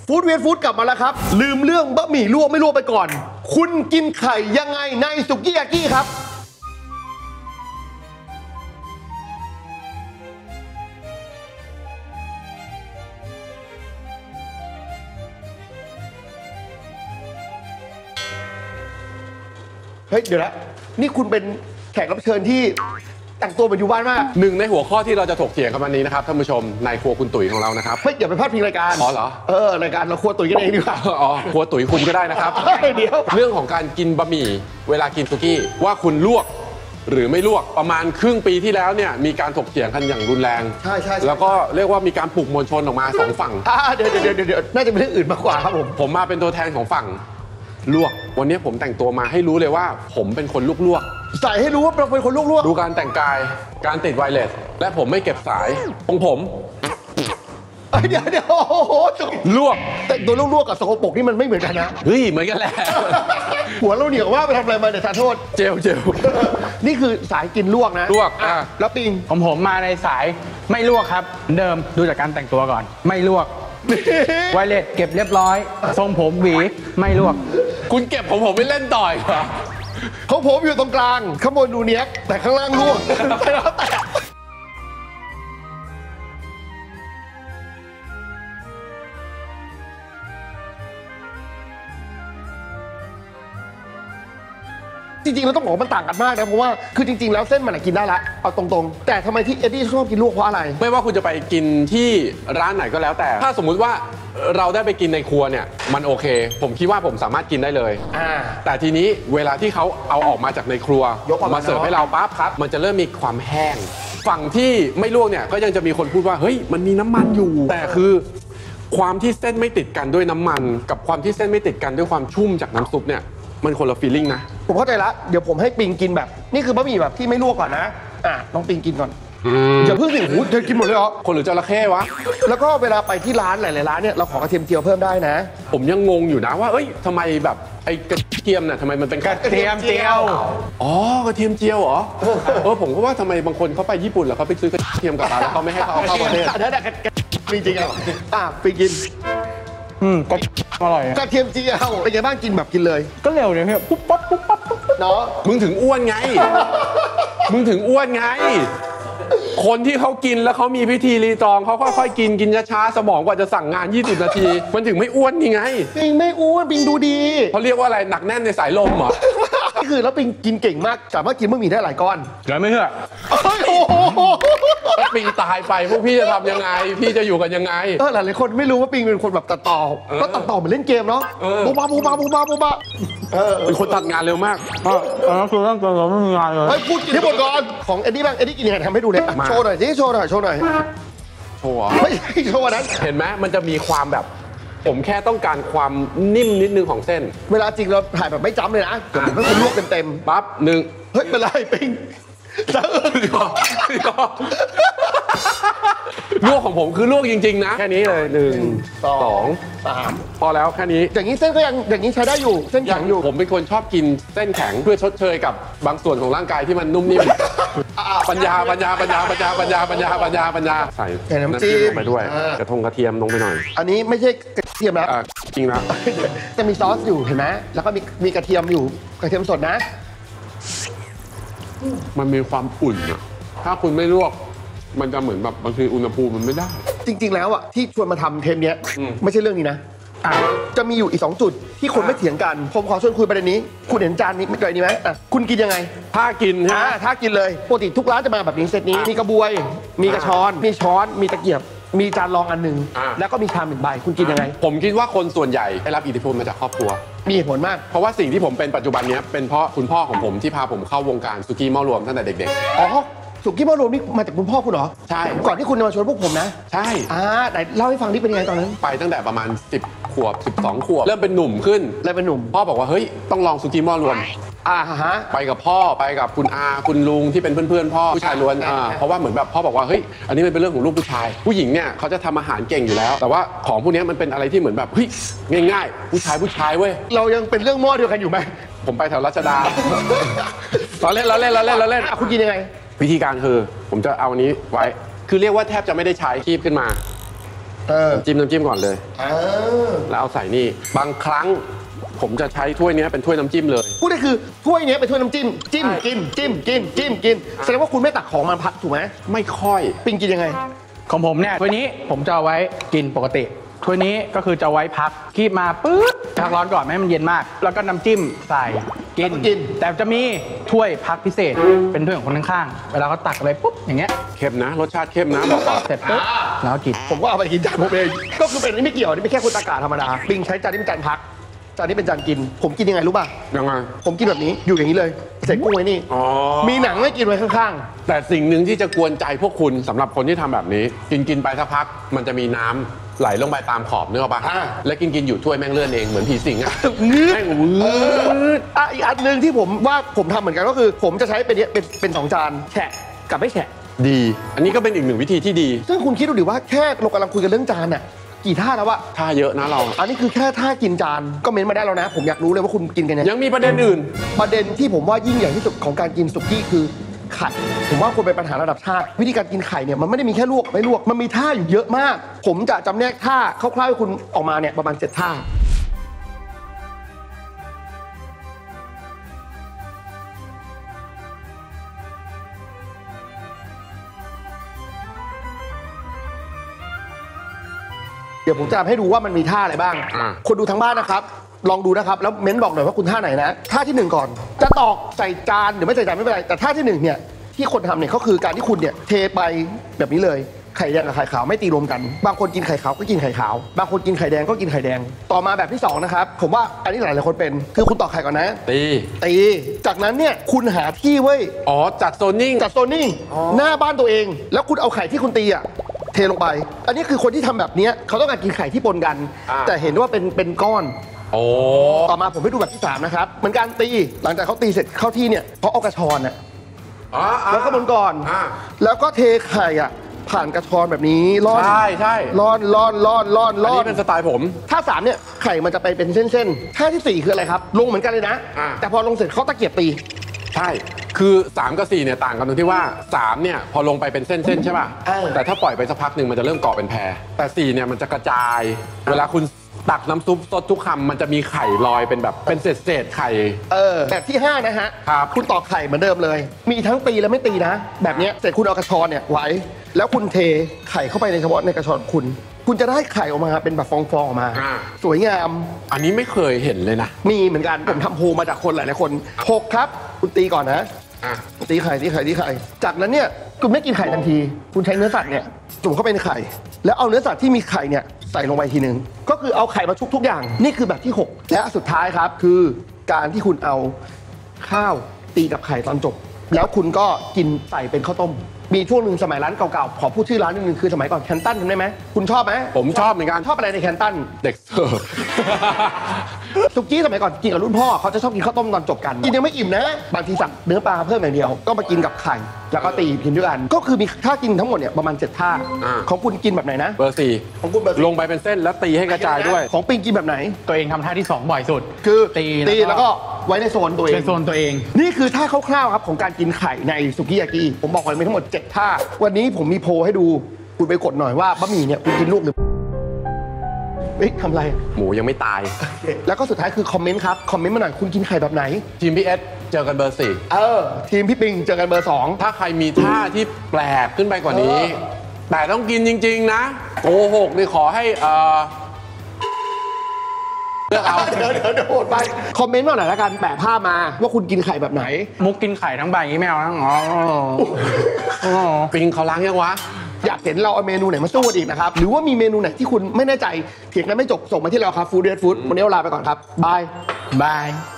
ฟู้ดเวียนฟู้ดกลับมาแล้วครับลืมเรื่องบะหมี่ลวกไม่ลวกไปก่อนคุณกินไข่ยังไงในสุกี้ยากิครับเฮ้ยเดี๋ยวนะนี่คุณเป็นแขกรับเชิญที่แต่งตัวเหมือนอยู่บ้านมากหนึ่งในหัวข้อที่เราจะถกเถียงกันวันนี้นะครับท่านผู้ชมในครัวคุณตุ๋ยของเรานะครับเฮ้ยอย่าไปพลาดพิงรายการอ๋อเหรอรายการเราครัวตุ๋ยกันเองดีกว่าอ๋อครัวตุ๋ยคุณก็ได้นะครับเดี๋ยวเรื่องของการกินบะหมี่เวลากินสุกี้ว่าคุณลวกหรือไม่ลวกประมาณครึ่งปีที่แล้วเนี่ยมีการถกเถียงกันอย่างรุนแรงใช่แล้วก็เรียกว่ามีการปลุกมวลชนออกมา2ฝั่งเดี๋ยวน่าจะเป็นเรื่องอื่นมากกว่าครับผมมาเป็นตัวแทนของฝั่งลวกวันนี้ผมแต่งตัวมาให้รู้เลยว่าผมเป็นคนลวกใส่ให้รู้ว่าเราเป็นคนลวกดูการแต่งกายการติดไวเลสและผมไม่เก็บสายของผมเดี๋ยวโอ้โหลวกแต่ตัวลวกกับสกปรกนี่มันไม่เหมือนกันนะเฮ้ยเหมือนกันแหละหัวเราเหนียวว่าไปทำอะไรมาเดี๋ยวทานโทษเจลนี่คือสายกินลวกนะลวกแล้วปิงของผมมาในสายไม่ลวกครับเดิมดูจากการแต่งตัวก่อนไม่ลวกไวเลสเก็บเรียบร้อยทรงผมหวีไม่ลวกคุณเก็บผมไม่เล่นต่อยเหรอของผมอยู่ตรงกลางข้างบนดูเนี้ยแต่ข้างล่างลวกแล้วแต่จริงๆเราต้องบอกมันต่างกันมากนะเพราะว่าคือจริงๆแล้วเส้นมันกินได้ละเอาตรงๆแต่ทำไมที่เอ็ดดี้ชอบกินลวกเพราะอะไรไม่ว่าคุณจะไปกินที่ร้านไหนก็แล้วแต่ถ้าสมมุติว่าเราได้ไปกินในครัวเนี่ยมันโอเคผมคิดว่าผมสามารถกินได้เลยแต่ทีนี้เวลาที่เขาเอาออกมาจากในครัวมาเสิร์ฟให้เราปั๊บครับมันจะเริ่มมีความแห้งฝั่งที่ไม่ลวกเนี่ยก็ยังจะมีคนพูดว่าเฮ้ยมันมีน้ำมันอยู่แต่คือความที่เส้นไม่ติดกันด้วยน้ำมันกับความที่เส้นไม่ติดกันด้วยความชุ่มจากน้ำซุปเนี่ยมันคนละฟีลลิ่งนะผมเข้าใจละเดี๋ยวผมให้ปิงกินแบบนี่คือบะหมี่แบบที่ไม่ลวกก่อนนะน้องปิงกินก่อนอย่าเพิ่งสิเธอกินหมดเลยเหรอคนหรือจระเข้วะแล้วก็เวลาไปที่ร้านหลายๆร้านเนี่ยเราขอกระเทียมเจียวเพิ่มได้นะผมยังงงอยู่นะว่าเอ้ยทำไมแบบไอ้กระเทียมเนี่ยทำไมมันเป็นกระเทียมเจียวอ๋อกระเทียมเจียวเหรอผมก็ว่าทำไมบางคนเขาไปญี่ปุ่นแล้วเขาไปซื้อกระเทียมกลับมาแล้วเขาไม่ให้เขาเอาเข้าประเทศจริงๆอ่ะไปกินก็อร่อยกระเทียมเจียวเป็นไงบ้างกินแบบกินเลยก็เร็วเนี่ยพี่ปุ๊บปั๊บปุ๊บปั๊บเนาะมึงถึงอ้วนไงคนที่เขากินแล้วเขามีพิธีรีตองเขาค่อยๆกินช้าๆสมองกว่าจะสั่งงาน20 นาทีมันถึงไม่อ้วนนี่ไงปิงไม่อ้วนปิงดูดีเขาเรียกว่าอะไรหนักแน่นในสายลมเหรอนี่คือแล้วปิงกินเก่งมากสามารถกินบะหมี่ได้หลายก้อนเดี๋ยวไม่เชื่อถ้าปิงตายไปพวกพี่จะทำยังไงพี่จะอยู่กันยังไงหลายคนไม่รู้ว่าปิงเป็นคนแบบตัดต่อก็ตัดต่อเหมือนเล่นเกมเนาะบูบาเป็นคนตัดงานเร็วมากคือเรื่องตัวเราไม่มีงานเลยพูดกินให้หมดก่อนของเอ็ดดี้บ้างเอ็ดดี้กินยังไงทำให้ดูเลยโชว์หน่อยโชว์หน่อยไม่ใช่โชว์นั้นเห็นไหมมันจะมีความแบบผมแค่ต้องการความนิ่มนิดนึงของเส้นเวลาจริงเราถ่ายแบบไม่จ้ำเลยนะผมให้คุณลวกเต็มปั๊บหนึ่งเฮ้ยเป็นไรปิงลวกของผมคือลวกจริงๆนะแค่นี้เลย1 2 3พอแล้วแค่นี้อย่างนี้เส้นก็ยังอย่างนี้ใช้ได้อยู่เส้นแข็งอยู่ผมเป็นคนชอบกินเส้นแข็งเพื่อชดเชยกับบางส่วนของร่างกายที่มันนุ่มนิ่มปัญญาใส่น้ำจิ้มไปด้วยกระเทียมลงไปหน่อยอันนี้ไม่ใช่กระเทียมแล้วจริงนะจะมีซอสอยู่เห็นไหมแล้วก็มีกระเทียมอยู่กระเทียมสดนะมันมีความอุ่นอะถ้าคุณไม่ลวกมันจะเหมือนแบบบางทีอุณหภูมิมันไม่ได้จริงๆแล้วอ่ะที่ชวนมาทำเทปนี้ไม่ใช่เรื่องนี้นะจะมีอยู่อีก2จุดที่คนไม่เถียงกันผมขอชวนคุยประเด็นนี้คุณเห็นจานนี้ไม่ไกลนี้ไหมคุณกินยังไงถ้ากินถ้ากินเลยปกติทุกร้านจะมาแบบนี้เซตนี้มีกระบวยมีกระชอนมีช้อนมีตะเกียบมีจานรองอันนึงแล้วก็มีชาม1 ใบคุณกินยังไงผมคิดว่าคนส่วนใหญ่ได้รับอิทธิพลมาจากครอบครัวมีเหตุผลมากเพราะว่าสิ่งที่ผมเป็นปัจจุบันนี้เป็นเพราะคุณพ่อของผมที่พาผมเข้าวงการสุกี้หม้อรวมตั้งแต่เด็กๆสุกี้หม้อรวมนี่มาจากคุณพ่อคุณเหรอใช่ก่อนที่คุณจะมาชวนพวกผมนะใช่ไหนเล่าให้ฟังนี่เป็นยังไงตอนนั้นไปตั้งแต่ประมาณ10 ขวบ12 ขวบเริ่มเป็นหนุ่มขึ้นพ่อบอกว่าเฮ้ยต้องลองสุกี้หม้อรวมไปกับพ่อไปกับคุณอาคุณลุงที่เป็นเพื่อนพ่อผู้ชายล้วนเพราะว่าเหมือนแบบพ่อบอกว่าเฮ้ยอันนี้มันเป็นเรื่องของลูกผู้ชายผู้หญิงเนี่ยเขาจะทำอาหารเก่งอยู่แล้วแต่ว่าของพวกนี้มันเป็นอะไรที่เหมือนแบบเฮ้ยง่ายๆผู้ชายเว้ยเรายังเป็นเรื่องหม้อเดียวกันอยู่ไหมผมไปแถวรัชดาเราเล่นคุณกินยังไงวิธีการคือผมจะเอาอันนี้ไว้คือเรียกว่าแทบจะไม่ได้ใช้คีบขึ้นมาน้ำจิ้มก่อนเลยแล้วเอาใส่นี่บางครั้งผมจะใช้ถ้วยนี้เป็นถ้วยน้ำจิ้มเลยพูดได้คือถ้วยนี้เป็นถ้วยน้ำจิ้มจิ้มกินจิ้มกินจิ้มกินแสดงว่าคุณไม่ตักของมันพักถูกไหมไม่ค่อยปิงกินยังไงของผมเนี่ยถ้วยนี้ผมจะเอาไว้กินปกติถ้วยนี้ก็คือจะไว้พักคีบมาปึ๊บพักร้อนก่อนไม่ให้มันเย็นมากแล้วก็น้ำจิ้มใส่กินแต่จะมีถ้วยพักพิเศษเป็นถ้วยของคนข้างๆเวลาเขาตักไปปุ๊บอย่างเงี้ยเค็มนะรสชาติเค็มนะบอกก่อนเสร็จปุ๊บแล้วกินผมก็เอาไปกินจานผมเองก็คือเป็นนี่ไม่เกี่ยวนี่เป็นแค่คนตากาธรรมดาปิงใช้จานนี้เป็นจานพักจานนี้เป็นจานกินผมกินยังไงรู้ป่ะยังไงผมกินแบบนี้อยู่อย่างนี้เลยใส่กุ้งไว้นี่มีหนังไม่กินไว้ข้างๆแต่สิ่งหนึ่งที่จะกวนใจพวกคุณสำหรับคนที่ทำแบบนี้กินไปสักพักมันจะมีน้ำไหลลงไปตามขอบนึกออกปะแล้วกินอยู่ถ้วยแม่งเลื่อนเองเหมือนผีสิงอ่ะแม่งอีกอันหนึ่งที่ผมว่าผมทำเหมือนกันก็คือผมจะใช้เป็น2จานแฉะกับไม่แฉะดีอันนี้ก็เป็นอีกหนึ่งวิธีที่ดีซึ่งคุณคิดดูดิว่าแค่เรากำลังคุยกันเรื่องจานอ่ะกี่ท่าแล้ววะท่าเยอะนะเราอันนี้คือแค่ท่ากินจานก็เม้นมาได้แล้วนะผมอยากรู้เลยว่าคุณกินกันยังมีประเด็นอื่นประเด็นที่ผมว่ายิ่งใหญ่ที่สุดของการกินสุกี้คือไข่ผมว่าควรเป็นปัญหาระดับชาติวิธีการกินไข่เนี่ยมันไม่ได้มีแค่ลวกไม่ลวกมันมีท่าอยู่เยอะมากผมจะจำแนกท่าคร่าวๆให้คุณออกมาเนี่ยประมาณ7ท่าเดี๋ยวผมจะให้ดูว่ามันมีท่าอะไรบ้างคนดูทั้งบ้านนะครับลองดูนะครับแล้วเม้นบอกหน่อยว่าคุณท่าไหนนะท่าที่1ก่อนจะตอกใส่จานหรือไม่ใส่จานไม่เป็นไรแต่ท่าที่1เนี่ยที่คนทำเนี่ยก็คือการที่คุณเนี่ยเทไปแบบนี้เลยไข่แดงกับไข่ขาวไม่ตีรวมกันบางคนกินไข่ขาวก็กินไข่ขาวบางคนกินไข่แดงก็กินไข่แดงต่อมาแบบที่2นะครับผมว่าอันนี้หลายคนเป็นคือคุณตอกไข่ก่อนนะตีจากนั้นเนี่ยคุณหาที่เว้ยจัดโซนนิ่งหน้าบ้านตัวเองแล้วคุณเอาไข่ที่คุณตีอ่ะเทลงไปอันนี้คือคนที่ทำแบบนี้เขาต้องการกินไข่ที่ปนกันแต่เห็นว่าเป็นก้อนต่อมาผมให้ดูแบบที่3นะครับเหมือนการตีหลังจากเขาตีเสร็จเข้าที่เนี่ยเขาเอากระชอนอะแล้วก็บนก่อนแล้วก็เทไข่อ่ะผ่านกระชอนแบบนี้ร่อนใช่ร่อนอันนี้เป็นสไตล์ผมท่า3เนี่ยไข่มันจะไปเป็นเส้นๆท่าที่4คืออะไรครับลงเหมือนกันเลยนะแต่พอลงเสร็จเขาตะเกียบตีใช่คือ3กับ4เนี่ยต่างกันตรงที่ว่า3เนี่ยพอลงไปเป็นเส้นๆใช่ป่ะแต่ถ้าปล่อยไปสักพักหนึ่งมันจะเริ่มเกาะเป็นแพรแต่4เนี่ยมันจะกระจายเวลาคุณตักน้ำซุปสดทุกคำมันจะมีไข่ลอยเป็นแบบเป็นเศษไข่แบบที่5นะฮะคุณตอกไข่เหมือนเดิมเลยมีทั้งตีและไม่ตีนะแบบนี้เสร็จคุณเอากระชอนเนี่ยไว้แล้วคุณเทไข่เข้าไปในเฉพาะในกระชอนคุณจะได้ไข่ออกมาเป็นแบบฟองๆออกมาสวยงามอันนี้ไม่เคยเห็นเลยนะมีเหมือนกันผมทำโพลมาจากคนหลายคน6ครับคุณตีก่อนนะตีไข่จากนั้นเนี่ยคุณไม่กินไข่ทันทีคุณใช้เนื้อสัตว์เนี่ยจุ่มเข้าไปในไข่แล้วเอาเนื้อสัตว์ที่มีไข่เนี่ยใส่ลงไปทีนึงก็คือเอาไข่มาชุบทุกอย่างนี่คือแบบที่6และสุดท้ายครับคือการที่คุณเอาข้าวตีกับไข่ตอนจบแล้วคุณก็กินใส่เป็นข้าวต้มมีช่วงหนึ่งสมัยร้านเก่าๆขอพูดชื่อร้านนิดนึงคือสมัยก่อนแคนตันจำได้ไหมคุณชอบไหมผมชอบเหมือนกันชอบอะไรในแคนตันเด็กเสิร์ฟสุกี้สมัยก่อนกินกับรุ่นพ่อเขาจะชอบกินข้าวต้มตอนจบกันกินยังไม่อิ่มนะบางทีสั่งเนื้อปลาเพิ่มอย่างเดียวก็มากินกับไข่แล้วก็ตีกินด้วยกันก็คือมีท่ากินทั้งหมดเนี่ยประมาณ7ท่าของคุณกินแบบไหนนะเบอร์4ของคุณเบอร์ลงไปเป็นเส้นแล้วตีให้กระจายด้วยของปิงกินแบบไหนตัวเองทำท่าที่2บ่อยสุดคือตีแล้วก็ไว้ในโซนตัวเองในโซนตัวเองนี่คือท่าคร่าวๆครับของการกินไข่ในสุกี้ยากิผมบอกไว้มีทั้งหมด7ท่าวันนี้ผมมีโพลให้ดูคุณไปกดหน่อยว่าบะหมี่เนี่ยคุณกินลูกหรือทำไรหมูยังไม่ตายแล้วก็สุดท้ายคือคอมเมนต์ครับคอมเมนต์มาหน่อยคุณกินไข่แบบไหนทีมพี่เอสเจอกันเบอร์ 4ทีมพี่ปิงเจอกันเบอร์2 ถ้าใครมีท่าที่แปลกขึ้นไปกว่านี้แต่ต้องกินจริงๆนะโกหกนี่ขอให้เลือกเอาเดี๋ยวโหดไปคอมเมนต์มาหน่อยละกันแปะภาพมาว่าคุณกินไข่แบบไหนมุกกินไข่ทั้งใบอย่างนี้ไม่เอานะปิงเขาล้างยังวะอยากเห็นเราเอาเมนูไหนมาสู้กันอีกนะครับหรือว่ามีเมนูไหนที่คุณไม่แน่ใจเถียงกันไม่จบส่งมาที่เราครับฟู้ดเดทฟู้ดวันนี้เราลาไปก่อนครับบาย